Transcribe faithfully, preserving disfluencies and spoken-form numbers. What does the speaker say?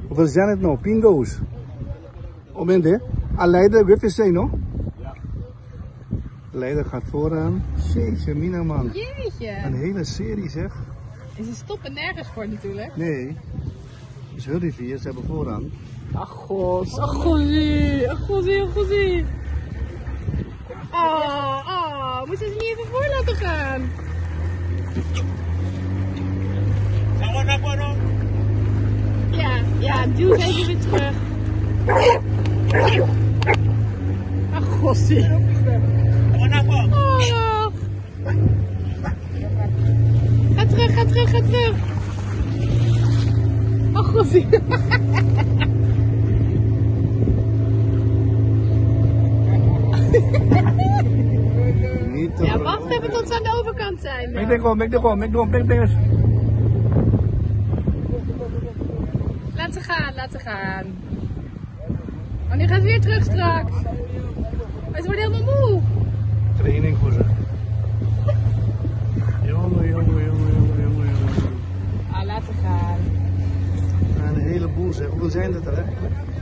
Hoeveel zijn het nou? Pingo's. Op in dit? Ah, Leider, wat is hij nog? Ja. Leider gaat vooraan. Jeetje, mina man. Jeetje. Een hele serie zeg. En ze stoppen nergens voor natuurlijk. Nee. Dus heel die vier, ze hebben vooraan. Ach god, ach gozie, ach gozie, ach gozie. Oh, oh, moeten ze niet even voor laten gaan? Ja, ja, duw ze even weer terug. Ach gozie. Oh. Ga terug, ga terug, ga terug. Ach gozie. Niet te Ja, wacht even tot ze aan de overkant zijn. Mek de gewoon, mek de gewoon, mek de gewoon, mek de gewoon. Laat ze gaan, laat ze gaan. Oh, nu gaat ze weer terug straks. Maar ze worden helemaal moe. Training voor ze. Jongen, jongen, jongen, jongen, jongen, jongen. Ah, laat ze gaan. Een heleboel zeg. Hoeveel zijn het er hè?